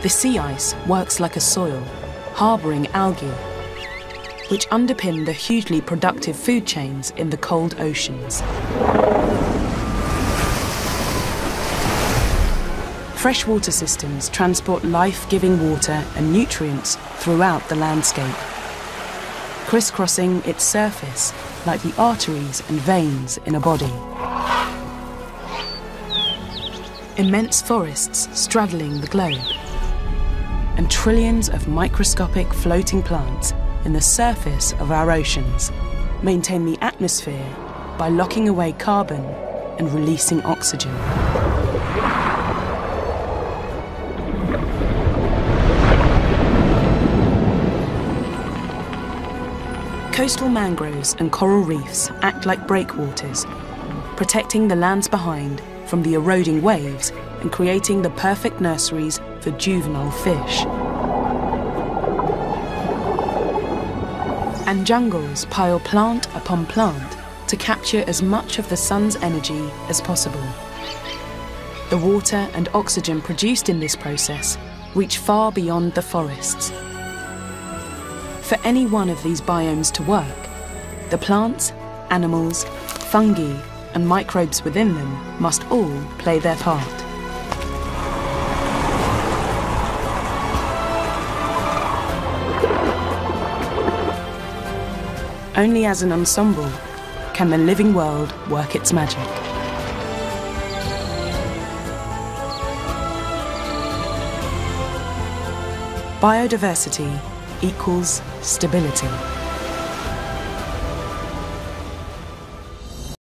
The sea ice works like a soil, harbouring algae, which underpin the hugely productive food chains in the cold oceans. Freshwater systems transport life-giving water and nutrients throughout the landscape, crisscrossing its surface like the arteries and veins in a body. Immense forests straddling the globe, and trillions of microscopic floating plants in the surface of our oceans maintain the atmosphere by locking away carbon and releasing oxygen. Coastal mangroves and coral reefs act like breakwaters, protecting the lands behind from the eroding waves and creating the perfect nurseries for juvenile fish. And jungles pile plant upon plant to capture as much of the sun's energy as possible. The water and oxygen produced in this process reach far beyond the forests. For any one of these biomes to work, the plants, animals, fungi, and microbes within them must all play their part. Only as an ensemble can the living world work its magic. Biodiversity equals stability.